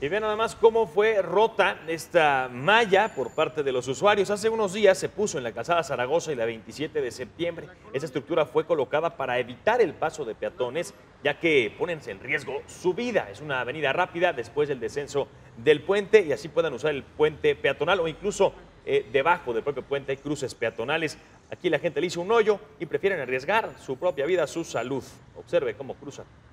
Y vean nada más cómo fue rota esta malla por parte de los usuarios. Hace unos días se puso en la calzada Zaragoza y la 27 de septiembre. Esta estructura fue colocada para evitar el paso de peatones, ya que ponen en riesgo su vida. Es una avenida rápida después del descenso del puente y así puedan usar el puente peatonal o incluso debajo del propio puente hay cruces peatonales. Aquí la gente le hizo un hoyo y prefieren arriesgar su propia vida, su salud. Observe cómo cruzan.